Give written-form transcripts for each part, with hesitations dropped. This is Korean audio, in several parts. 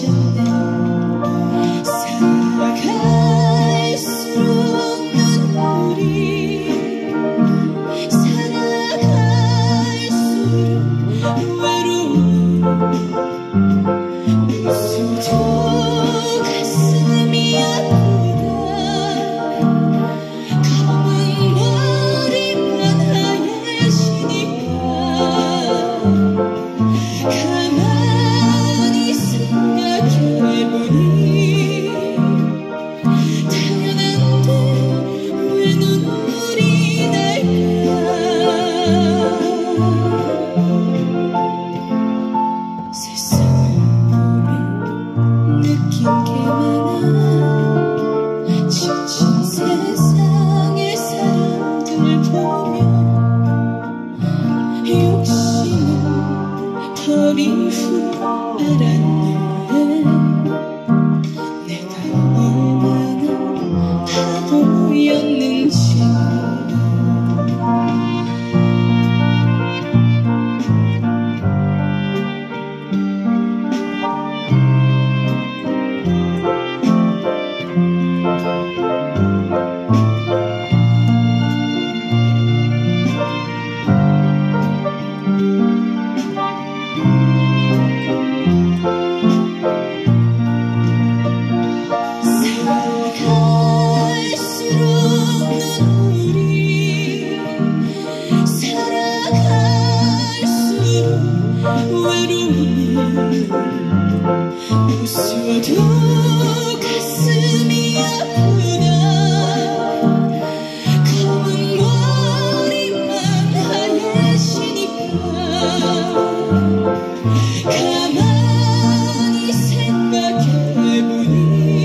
잊었네. 살아갈수록 눈물이 살아갈수록 외로움 웃어도 가슴이 아프다. 검은 머리만 하얘지니까 가만히 생각해보니 당연한데 왜 눈물이 날까. 세상을 보면 느낀 게 많아. 지친 세상의 사람들 보며 욕심은 버린 후 알았네. 내가 얼마나 바보였는지. 살아갈수록 눈물이 살아갈수록 외로움이 웃어도 가슴이 아프다. 검은 머리만 하얘지니까 가만히 생각해보니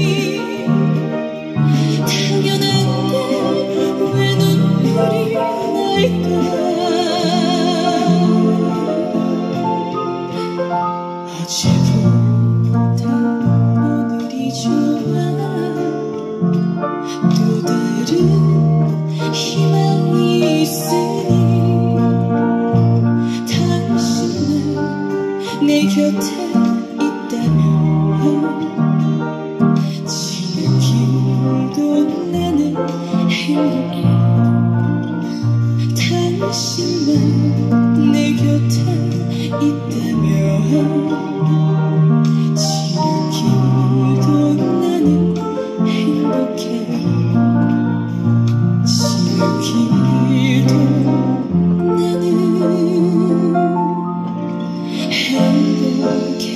당연한데 왜 눈물이 날까. 어제보다 오늘이 좋아. 또 다른 희망이 있으니 당신은 내 곁에 있다면 지금도 나는 행복해. 당신만 내 곁에 있다면 지금도 나는 행복해. 지금도 나는 행복해.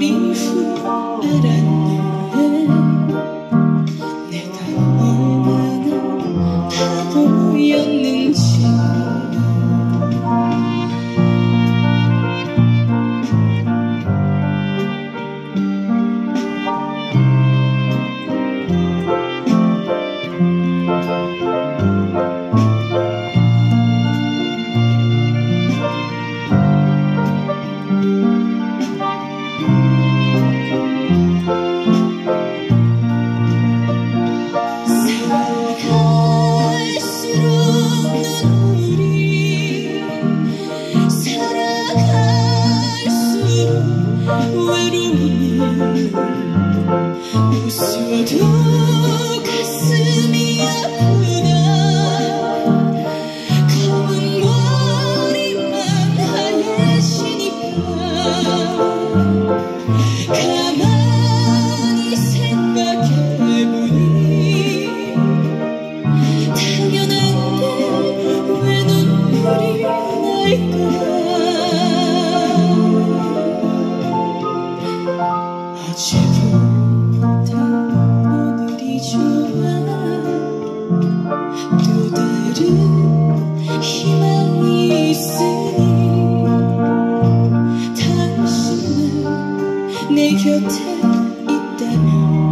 이후 알았네. 내가 얼마나 바보였는지. 웃어도 가슴이 아프다. 검은 머리만 하얘지니까 가만히 생각해보니 당연한데 왜 눈물이 날까. 어제보다 오늘이 좋아. 또 다른 희망이 있으니 당신은 내 곁에 있다면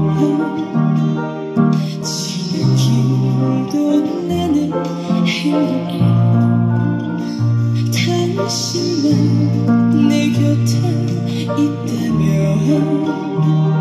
지는 길도 나는 행복해. 당신은 내 곁에 있다면